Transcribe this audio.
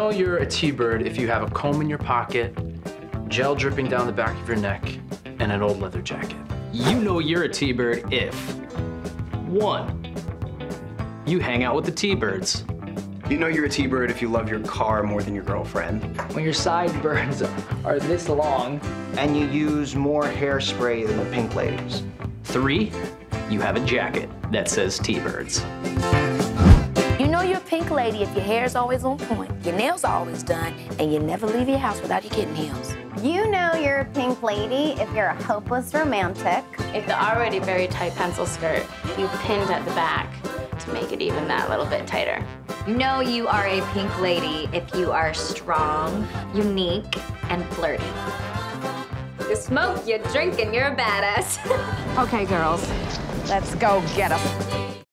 know you're a T-bird if you have a comb in your pocket, gel dripping down the back of your neck, and an old leather jacket. You know you're a T-bird if 1. You hang out with the T-birds. You know you're a T-bird if you love your car more than your girlfriend. When your sideburns are this long. And you use more hairspray than the pink ladies. 3. You have a jacket that says T-birds. You know you're a pink lady if your hair's always on point, your nails are always done, and you never leave your house without your kitten heels. You know you're a pink lady if you're a hopeless romantic. If the already very tight pencil skirt, you pinned at the back to make it even that little bit tighter. You know you are a pink lady if you are strong, unique, and flirty. You smoke, you drink, and you're a badass. Okay, girls, let's go get 'em.